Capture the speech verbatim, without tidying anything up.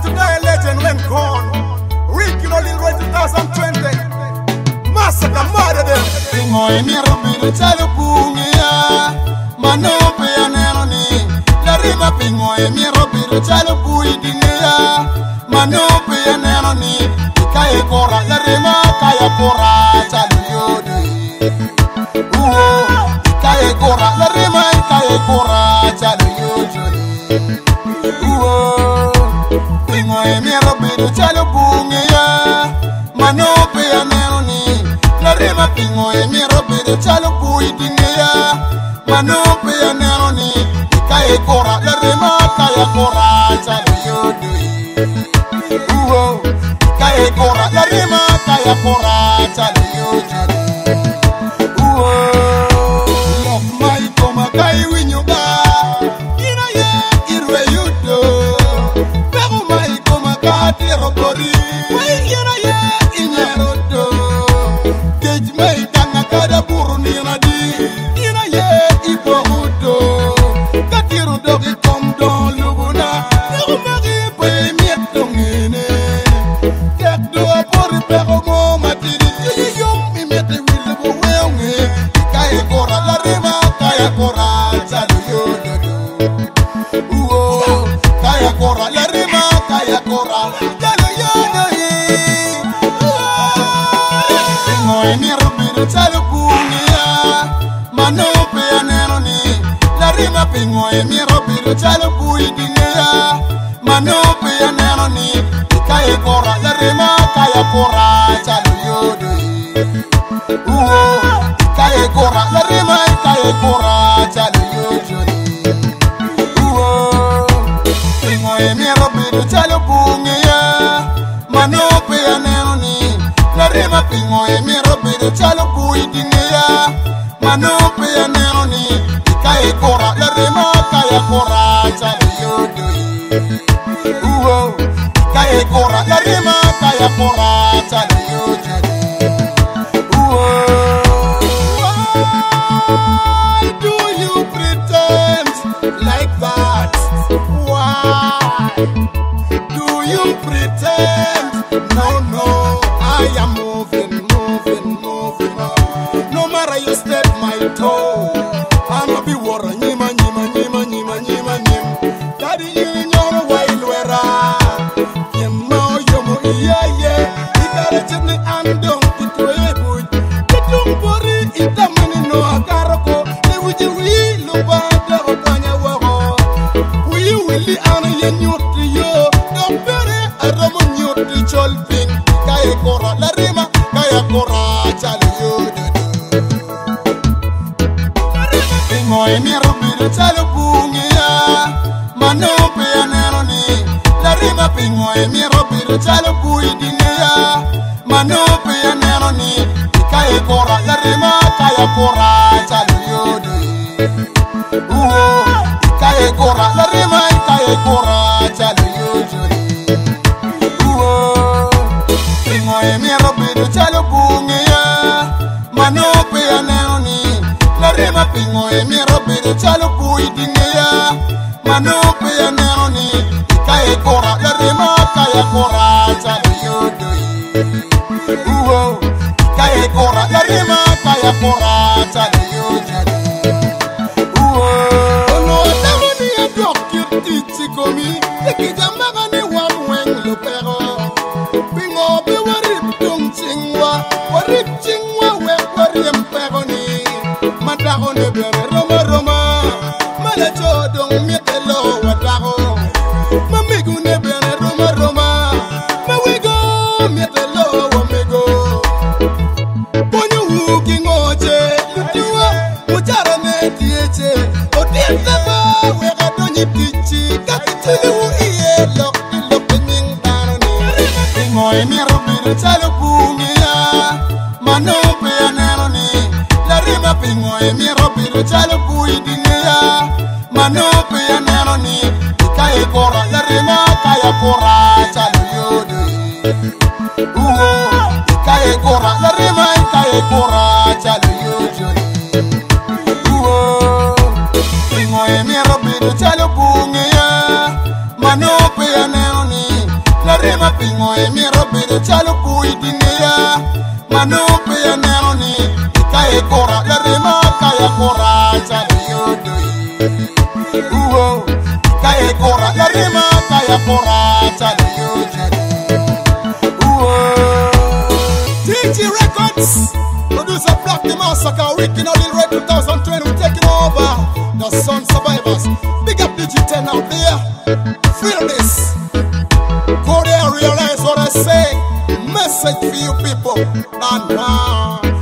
today a legend when gone. Ricky no Lil Roy twenty twenty. Massacre murder them. Pingo e mi robido chalo pungia. Manope ya neroni. La rima pingo e mi robido chalo pui dingia. Manope ya neroni. Ikaya kora la rima kaya kora chalo yodi. Uo ikaya kora la rima ikaya kora chalo yodi. Uo pingo e mi robido chalo pungia. Manope ya neroni. La rima pingo e mi robido chalo pui dingia. Manope ya neroni. Ikaya kora la rima kaya kora chalo yodi. Uo ikaya kora la rima kaya kora chalo yodi. Uo love my koma kai winyoga. Ina ye irwe yudo. Pero my koma kati robori. Ina ye inyerodo. Tej mai tanga kada buru nina di. Ina ye iborudo. Katiru dogi kom don lubuna. Pero mari pe mietongine. Tek do apori pero mo matiri. Yom mi mete wilbo weonge. Kaya kora la rima kaya kora chalo yododo. Uo kaya kora la rima kaya kora chalo yododo. Pingo e mi robido chalo pungia. Manope ya neroni. La rima pingo e mi robido chalo pui dingia. Manope ya neroni. Kaya kora la rima kaya kora chalo yododo. Uo kaya kora la rima kaya kora chalo yodi. Uo pingo e mi robido chalo pungia. Manope ya neroni. La rima pingo e mi robido chalo pui dingia. Manope ya neroni. Kaya kora la rima kaya kora chalo yodi. Uo kaya kora la rima kaya kora chalo yodi. Why do you pretend like that? Why do you pretend? No, no, I am moving, moving, moving on. No matter you step my toe, I'ma be water. Nima, nima, nima, nima, nima, nima. Daddy, you know why you are. You know you're yeah, yeah. You gotta check me and don't get away with. Don't worry, it's a money no agaroko. They will do we look at the Okanya Waro. We will be on a new to you. Don't worry, I don't want you to cholping. Kaya Kora, La Rima, Kaya Kora, Chalo. Pingo e mi robido chalo pungia. Manope ya neroni. La rima pingo e mi robido chalo pui dingia. Manope ya neroni. Kaya kora la rima kaya kora chalo yodi. Uo kaya kora la rima kaya kora chalo yodi. Uo pingo e mi robido chalo pungia. Manope ya neroni. La rima pingo e mi robido chalo pui dingia. Manope ya neroni. Kaya kora la rima kaya kora chalo yodi. Uo kaya kora la rima kaya kora chalo yodi. Uo ono tamani ya dokir titi komi. Eki jamaga ni wamweng lupero. Pingo be warip tung chingwa. Warip chingwa we warip pero ni. Matago ne bere roma roma. Mala chodong mietelo watago. Mamigu ne bere roma roma. Mawigo mietelo wamigo. Ponyo wuki ngoje. Lutiwa mujara ne tietche. Otienta ba wega donyi tichi. Kakituli wu iye lok lok nying taroni. Pingo e mi robido chalo pungia. Manope ya neroni. La rima pingo e mi robido chalo pui dingia. Manope ya neroni. Kaya kora la rima kaya kora chalo yodi. Uo kaya kora la rima kaya kora chalo yodi. Uo pingo e mi robido chalo pungia. Manope ya neroni. pingo e mi robere chalo pui dinea Manupe ya neoni Ikaye kora la rima kaya kora chalo yodoi Uo Ikaye kora la rima kaya kora chalo yodoi Uo D J Records, producer Black the Massacre, original Lil Roy two thousand twenty, we're taking over. The Sun Survivors, big up D J ten out there. Feel this. Go there, realize what I say. Message for you people. Nah, nah.